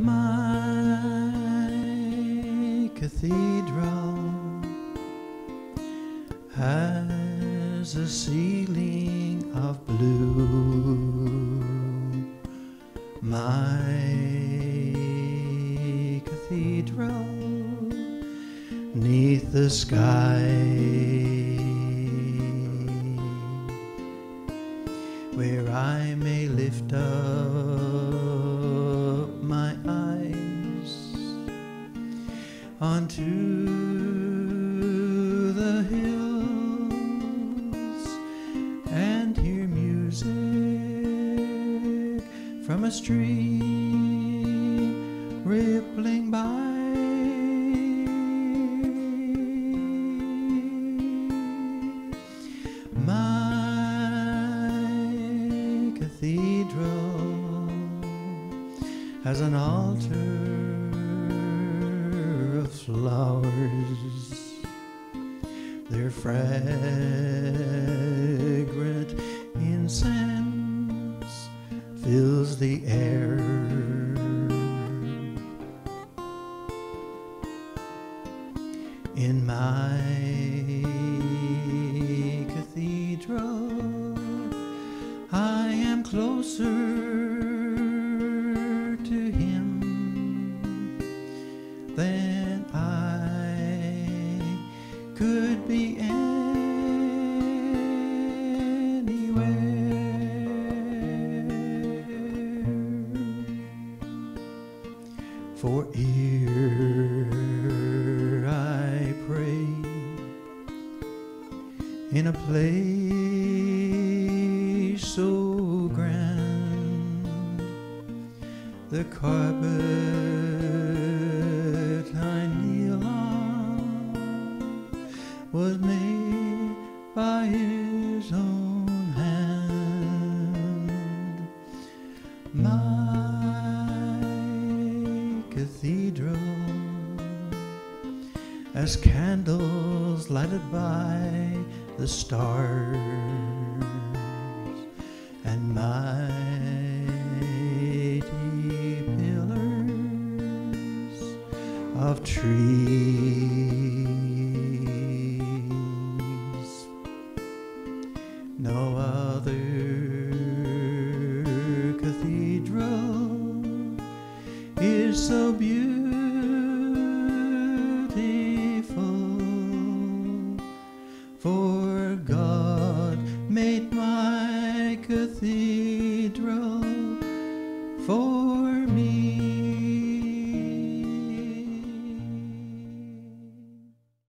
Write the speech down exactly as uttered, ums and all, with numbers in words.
My cathedral has a ceiling of blue. My cathedral neath the sky, where I may lift up my eyes onto the hills and hear music from a stream rippling by. My cathedral has an altar of flowers. Their fragrant incense fills the air. In my cathedral, I am closer to Him than I could be anywhere. For ere I pray in a place so grand, the carpet I kneel on was made by His own hand. My cathedral, as candles lighted by the stars, and mighty pillars of trees